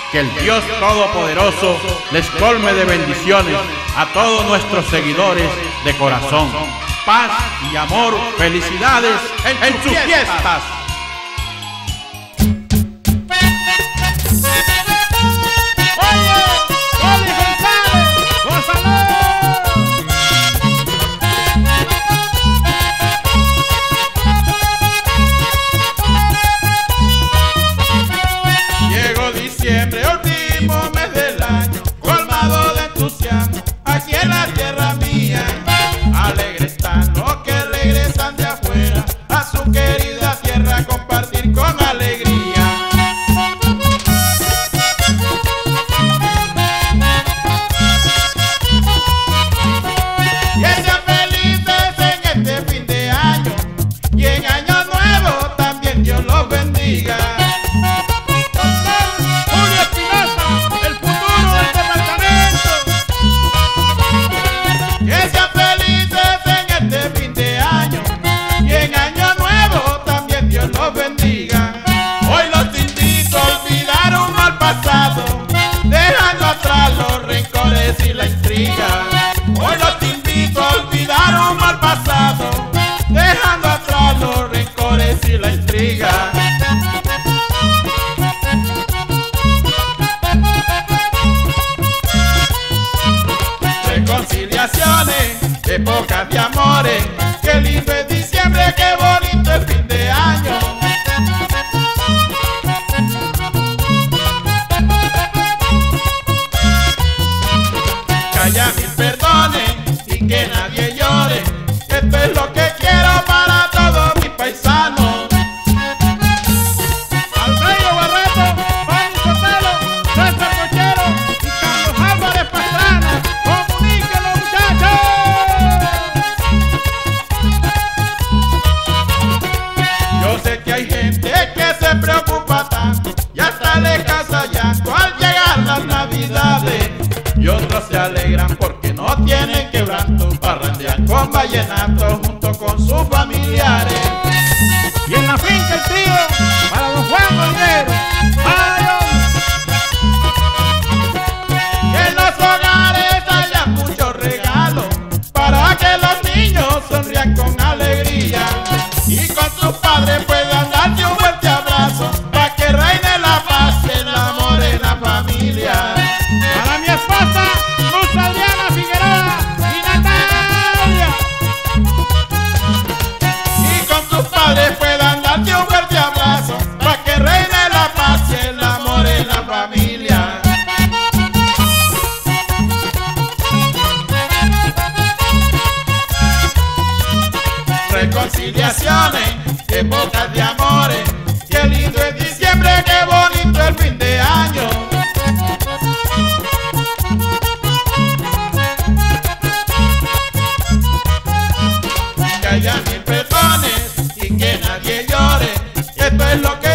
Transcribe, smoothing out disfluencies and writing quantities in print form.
Que el Dios Todopoderoso les colme de bendiciones a todos nuestros seguidores de corazón. Paz y amor, felicidades en sus fiestas. Diciembre, último mes del año, colmado de entusiasmo, aquí en la tierra mía. Alegres están los que regresan de afuera a su querida tierra a compartir con alegría. Que sean felices en este fin de año y en año nuevo también Dios los bendiga. Que sean felices en este fin de año y en año nuevo también Dios los bendiga. Hoy los invito a olvidar un mal pasado, dejando atrás los rencores y la intriga. Hoy los invito a olvidar un mal pasado, dejando atrás los rencores y la intriga. Reconciliaciones, épocas de amores, qué lindo es diciembre, qué bonito es fin de año. Que haya mil perdones y que nadie llore, esto es lo que quiero para todos mis paisanos. Alfredo Barreto, Juan Sotelo, César Cochero y Carlos Álvarez Pastrana. Yo sé que hay gente que se preocupa tanto y hasta le causa llanto al llegar las navidades, y otros se alegran porque no tienen quebranto, parrandean con vallenato junto con sus familiares. Y en la finca el trío para don Juan Morguero. Que en los hogares haya muchos regalos para que los niños sonrían con alegría y con sus padres puedan darte un fuerte abrazo para que reine la paz y el amor en la familia. Para mi esposa Luz Adriana Figueroa y Natalia, y con sus padres puedan darte un fuerte abrazo para que reine la paz y el amor en la familia. Reconciliaciones, épocas de amores, qué lindo es diciembre, qué bonito el fin de año. Que haya mil perdones y que nadie llore, esto es lo que